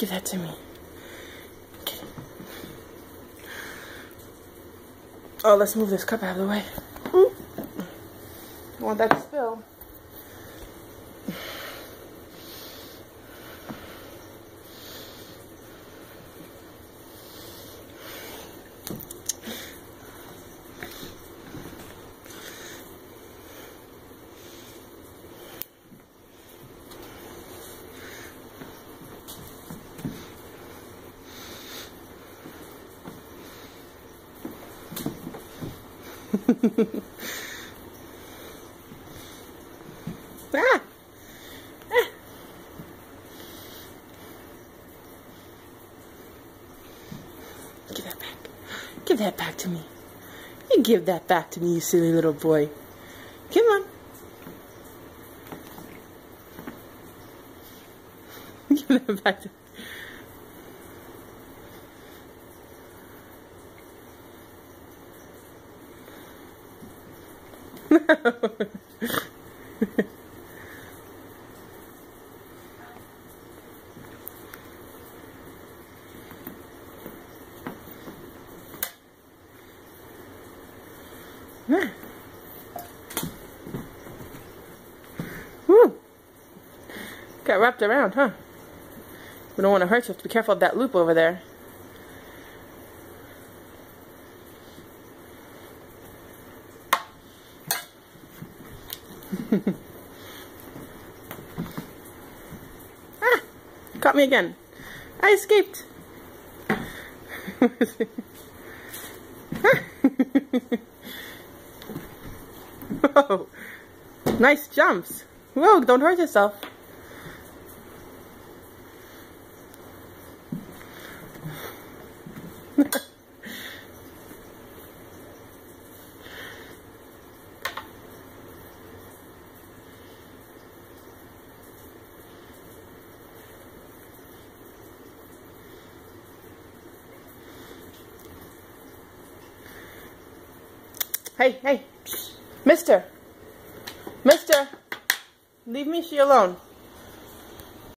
Give that to me. Get it. Oh, let's move this cup out of the way. Don't want that to spill. Ah! Ah! Give that back. Give that back to me. You give that back to me, you silly little boy. Come on. Give that back to me. Woo. Got wrapped around, huh? We don't want to hurt you. Have to be careful of that loop over there. Ah! Caught me again. I escaped. Whoa. Nice jumps. Whoa, don't hurt yourself. Hey, hey, Mister, leave me she alone.